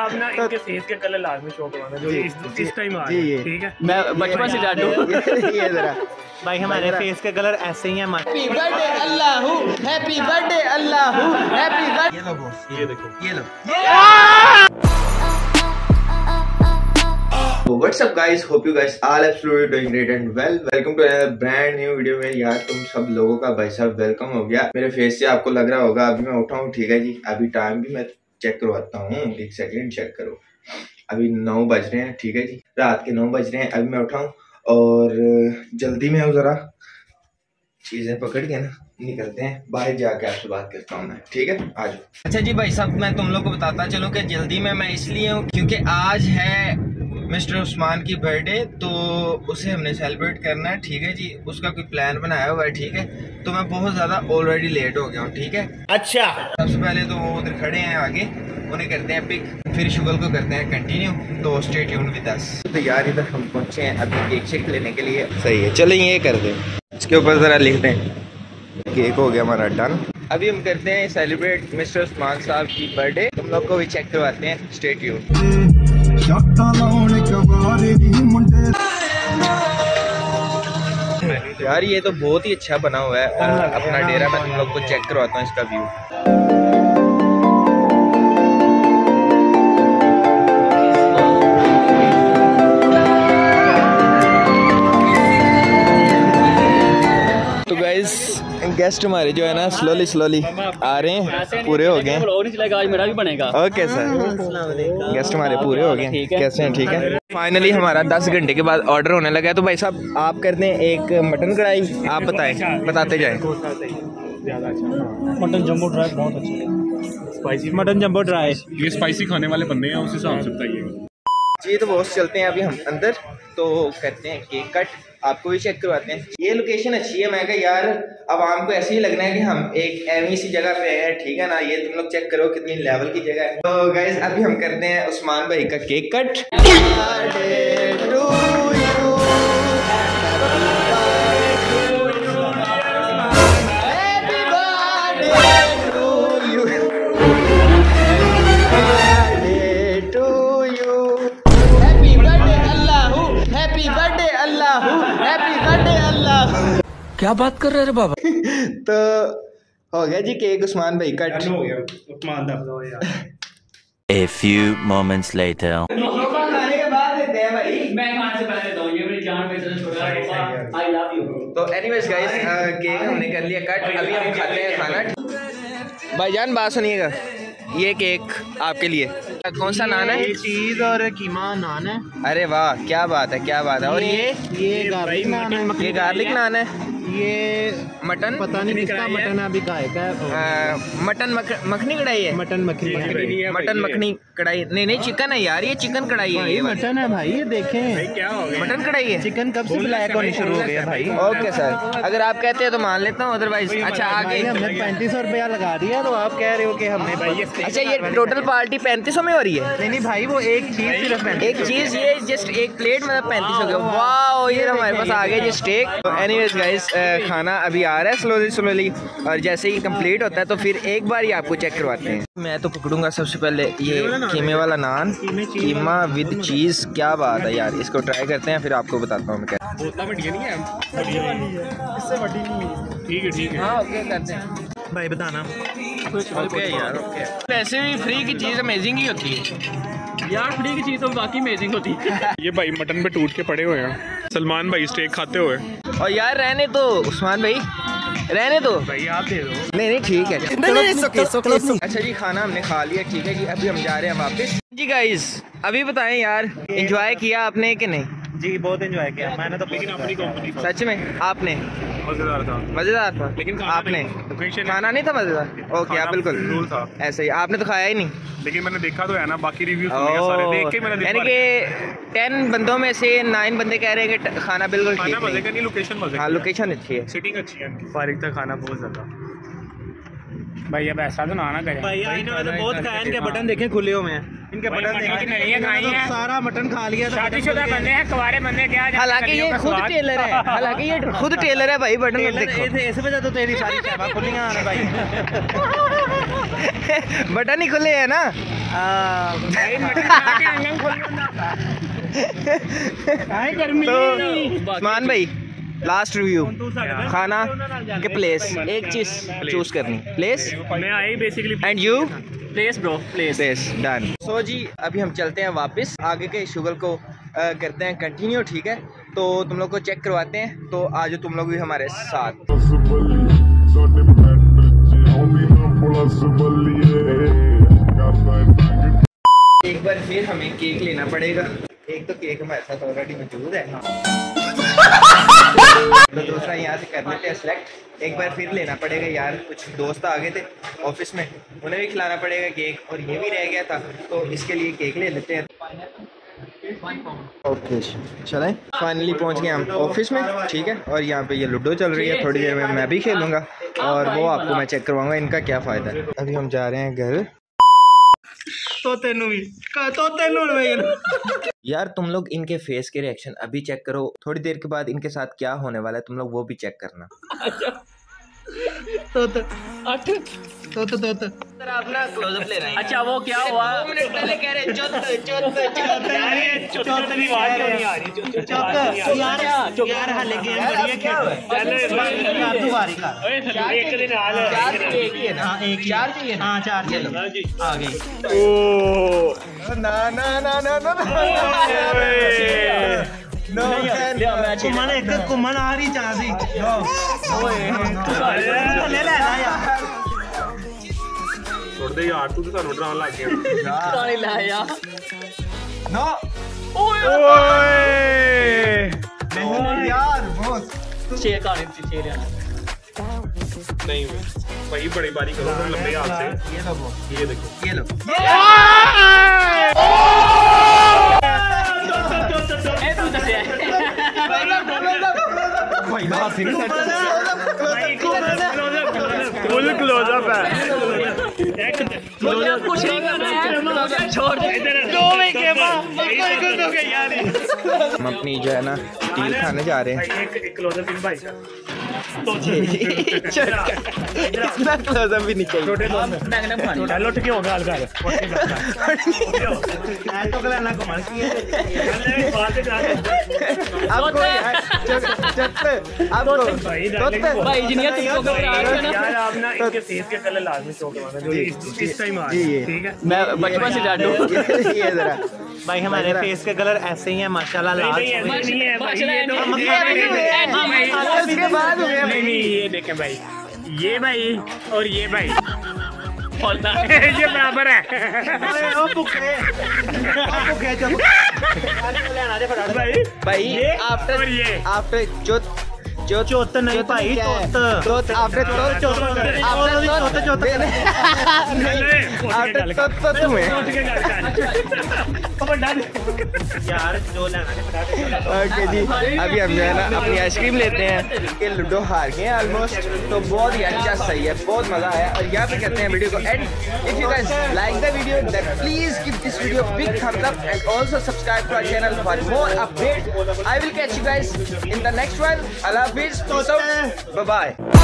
आप ना इनके फेस के कलर लाजमी शो करवाना जो इस टाइम आ रहे हैं, ठीक है? मैं बचपन से जानू ये जरा भाई हमारे फेस के कलर ऐसे ही हैं। हैप्पी बर्थडे अल्लाहू, हैप्पी बर्थडे अल्लाहू, हैप्पी बर्थडे। ये लो बॉस, ये देखो, ये लो। What's up guys, hope you guys all absolutely doing great and well. Welcome to another brand new video में। यार तुम सब लोगों का भाई साहब वेलकम हो गया। मेरे फेस से आपको लग रहा होगा अभी मैं उठा हूँ, ठीक है जी। अभी टाइम भी मैं चेक करवाता हूँ, एक सेकंड चेक करो। अभी 9 बज रहे हैं, ठीक है जी, रात के 9 बज रहे हैं। अभी मैं उठा हूँ और जल्दी में ज़रा चीज़ें पकड़ के ना निकलते हैं बाहर, जाके आपसे बात करता हूँ मैं, ठीक है? आ जाओ। अच्छा जी भाई साहब, मैं तुम लोग को बताता चलो कि जल्दी में मैं इसलिए हूँ क्योंकि आज है मिस्टर उस्मान की बर्थडे, तो उसे हमने सेलिब्रेट करना है, ठीक है जी। उसका कोई प्लान बनाया हुआ है, ठीक है। तो मैं बहुत ज़्यादा ऑलरेडी लेट हो गया हूँ, ठीक है। अच्छा, सबसे पहले तो वो उधर खड़े हैं आगे, उन्हें करते हैं पिक, फिर शुगल को करते हैं कंटिन्यू। तो स्टे ट्यून्ड विद अस। तो यार इधर हम पहुँचे हैं अभी केक शेक लेने के लिए। सही है, चलो ये कर दें, इसके ऊपर ज़रा लिख दें। केक हो गया हमारा डन। अभी हम करते हैं सेलिब्रेट मिस्टर उस्मान साहब की बर्थडे। तुम लोग को भी चेक करवाते हैं, स्टे ट्यून्ड। यार ये तो बहुत ही अच्छा बना हुआ है अपना डेरा। मैं तुम लोग को चेक करवाता हूँ इसका व्यू। तो गाइस गेस्ट हमारे जो है ना स्लोली आ रहे हैं, पूरे हो गए। आज मेरा भी बनेगा। ओके सर, गेस्ट हमारे पूरे हो गए। कैसे हैं? ठीक है। फाइनली हमारा 10 घंटे के बाद ऑर्डर होने लगा है। तो भाई साहब आप कर दें एक मटन कढ़ाई, आप बताते जाएं। मटन जंबो ड्राई बहुत अच्छा, स्पाइसी मटन जंबो ड्राई। ये स्पाइसी खाने वाले बंदे हैं, उस हिसाब से बताइए जी। तो बहुत चलते हैं अभी हम अंदर, तो करते हैं केक कट, आपको भी चेक करवाते हैं। ये लोकेशन अच्छी है। मैं कहा यार अब आपको ऐसे ही लगना है कि हम एक ऐसी सी जगह पे हैं, ठीक है ना। ये तुम लोग चेक करो कितनी लेवल की जगह है। तो गाइस अभी हम करते हैं उस्मान भाई का केक कट। क्या बात कर रहे हैं बाबा? तो हो गया जी केक उस्मान भाई कट। हो गया उस्मान दा। A few moments later. खाने के बाद देते हैं भाई। मैं खाने से पहले दूं, ये मेरी जान में से छोटा है। I love you. तो एनीवेज गाइस केक हमने कर लिया कट, अभी हम खाते हैं खाना। भाईजान बात सुनिएगा, ये केक आपके लिए। कौन सा नान है? चीज और कीमा नान है। अरे वाह, क्या बात है, क्या बात है। और ये गार्लिक नान है। ये गार्लिक नान है। ये मटन पता नहीं किसका मटन है, अभी का है। मटन मखनी कढ़ाई है। मटन मखनी कढ़ाई नहीं चिकन है यार, ये चिकन कढ़ाई है। ये मटन है भाई, ये देखें क्या हो गया, मटन कढ़ाई है। चिकन कब से ब्लैक होने शुरू हो गया भाई? ओके सर, अगर आप कहते हैं तो मान लेता हूँ, अदरवाइज। अच्छा आगे हमने 3500 रुपया लगा दिया, तो आप कह रहे हो कि हमने। अच्छा ये टोटल पार्टी 3500 में हो रही है? नहीं भाई, वो एक चीज सिर्फ एक चीज, ये जस्ट एक प्लेट मतलब 3500 का। वाह, ये हमारे पास आ गया जी स्टेक। एनीवेज गाइस खाना अभी आ रहा है स्लोली, और जैसे ही कंप्लीट होता है तो फिर एक बार ही आपको चेक करवाते हैं। मैं तो पकड़ूंगा सबसे पहले ये कीमे वाला नान, कीमा विद चीज। क्या बात है यार, इसको ट्राई करते हैं फिर आपको बताता हूँ मैं क्या। ठीक है। हाँ ओके करते हैं भाई, बताना। ओके यार, ओके। वैसे भी फ्री की चीज़ अमेजिंग ही होती है यार, फ्री की चीज तो वाकई अमेजिंग होती है। ये भाई मटन पे टूट के पड़े हुए हैं सलमान भाई स्टेक खाते हुए। और यार रहने तो उस्मान भाई, रहने दो भाई, आप दे दो। नहीं ठीक है। अच्छा जी, खाना हमने खा लिया, ठीक है जी। अभी हम जा रहे हैं वापस जी। गाइस अभी बताएं यार, एंजॉय किया आपने कि नहीं? जी बहुत एंजॉय किया मैंने तो। लेकिन अपनी कंपनी सच में आपने? मजेदार था लेकिन आपने खाना नहीं था मजेदार? ओके, आप बिल्कुल ऐसे ही, आपने तो खाया ही नहीं। लेकिन मैंने देखा तो है ना, बाकी रिव्यू सारे देख के मैंने, यानी कि 10 बंदों में से 9 बंदे कह रहे हैं कि खाना बिल्कुल ठीक नहीं। लोकेशन मजे, हाँ लोकेशन अच्छी है, सिटिंग अच्छी है, फारिग था खाना बहुत ज्यादा। भाई अब ऐसा तो ना करें भाई, इन्होंने तो बहुत खाया। इनके बटन देखें खुले हुए हैं, इनके बटन देखें, सारा मटन खा लिया। शादीशुदा बंदे हैं, कुंवारे बंदे क्या। हालांकि ये खुद टेलर है, हालांकि ये खुद टेलर है भाई। बटन देखो, इस वजह तो तेरी सारी शहबा खुलियां भाई। बटन ही खुले हैं ना। तो उस्मान भाई लास्ट रिव्यू, खाना के प्लेस, एक चीज चूज करनी, place and you place bro, place done. So जी अभी हम चलते हैं वापस, आगे के शुगल को करते हैं कंटिन्यू, ठीक है। तो तुम लोग को चेक करवाते हैं, तो आज तुम लोग भी हमारे साथ। एक बार फिर हमें केक लेना पड़ेगा, एक तो केक हमारे साथ ऑलरेडी मौजूद है, तो दूसरा यहाँ से कर लेते हैं सेलेक्ट। एक बार फिर लेना पड़ेगा यार, कुछ दोस्त आ गए थे ऑफिस में, उन्हें भी खिलाना पड़ेगा केक, और ये भी रह गया था, तो इसके लिए केक ले लेते हैं। ओके चलें, फाइनली पहुंच गए हम ऑफिस में, ठीक है। और यहाँ पे ये लूडो चल रही है, थोड़ी देर में मैं भी खेलूंगा और वो आपको मैं चेक करवाऊंगा इनका क्या फ़ायदा है। अभी हम जा रहे हैं घर। यार तुम लोग इनके फेस के रिएक्शन अभी चेक करो, थोड़ी देर के बाद इनके साथ क्या होने वाला है तुम लोग वो भी चेक करना। अपना क्लोजअप ले रहे हैं। अच्छा वो क्या हुआ? 2 मिनट पहले कह रहे घूमन आ रही चांसी ले लेना यार, छोड़ दे यार, तू तो सानू डराउन लग गया। सारे ला यार नो ओए यार बहुत शेर का शेर यार नहीं भाई, बड़ी बारी करो तो लंबे हाथ से। ये लो वो, ये देखो, ये लो। ए तू तो से भाई बात ही नहीं फुल क्लोजअप है। क्लोजअप कुछ नहीं करना है, छोड़ दे इधर दो में के यार। हम अपनी जो है ना डील खाने जा रहे हैं। एक क्लोजअप इन भाई इतना क्लोजअप भी नहीं चाहिए। मैग्नम खानी चलो ठीक होगा हल्का तो गलाना को मार की भाई जिनका तुमको घबरा रहा है ना यार, आप ना इनके फेस के कलर लाजमी शो करवाना जो इस टाइम आ जी, ठीक है। मैं बचपन से जान हूं ये जरा भाई हमारे फेस के कलर ऐसे ही हैं माशाल्लाह, लाल नहीं ऐसे नहीं है भाई, ये तो उसके बाद हुए नहीं ये देखें भाई, ये भाई और ये भाई बोलता ये बराबर है भाई। भाई ये आफ्टर और ये आफ्टर चौथ नहीं भाई, चौथ आफ्टर तुम्हें यार जो लेना ओके जी, अभी हम जो है ना अपनी आइसक्रीम लेते हैं कि लूडो हार गए ऑलमोस्ट, तो बहुत ही अच्छा सही है, बहुत मजा आया। और यहाँ पे करते हैं वीडियो को end. If you guys like the video then please give this video big thumbs up and also subscribe to our channel for more update. I will catch you guys in the next one. अल्लाह हाफिज, bye bye.